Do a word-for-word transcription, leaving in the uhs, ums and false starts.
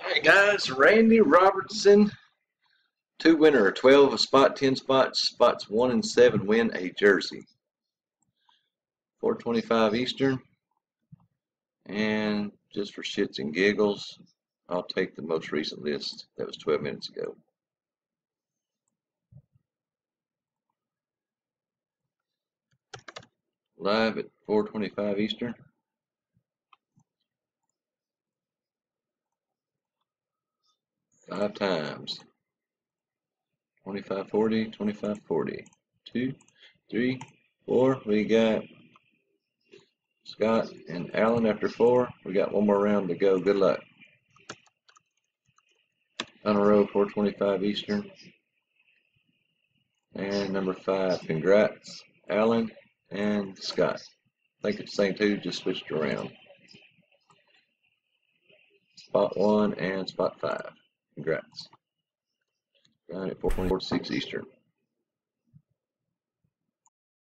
Alright guys, Randy Robertson, two winner, twelve spot, ten spots, spots one and seven win a jersey. four twenty-five Eastern, and just for shits and giggles, I'll take the most recent list that was twelve minutes ago. Live at four twenty-five Eastern. Five times. twenty-five forty, twenty-five forty. Two, three, four. We got Scott and Allen after four. We got one more round to go. Good luck. On a row, four twenty-five Eastern. And number five, congrats, Allen and Scott. I think it's the same two, just switched around. Spot one and spot five. Congrats. Got it, four twenty-six Eastern.